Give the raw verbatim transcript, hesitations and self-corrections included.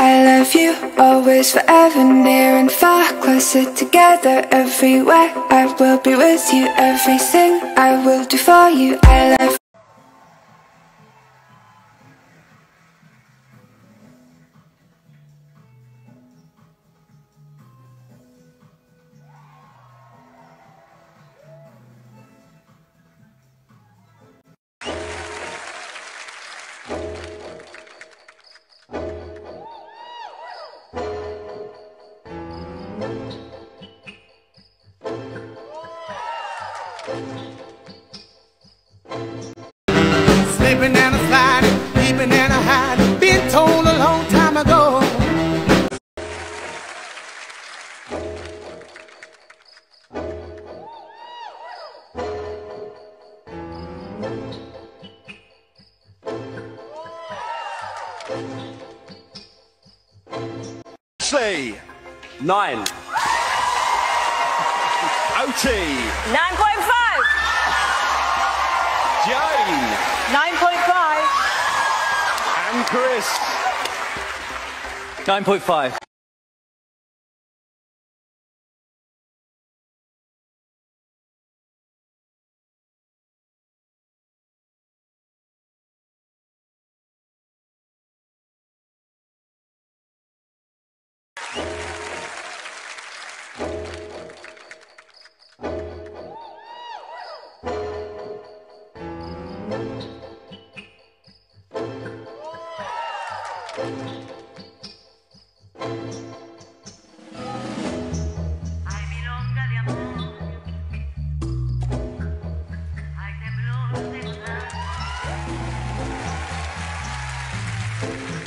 I love you, always, forever, near and far, closer together, everywhere. I will be with you, everything I will do for you. I love you. Slipping and a sliding, peeping and a hiding, been told a long time ago. C nine. O T nine point five. Jane nine point five. and Chris. nine point five. Hay milonga de amor, hay temblor de gozar.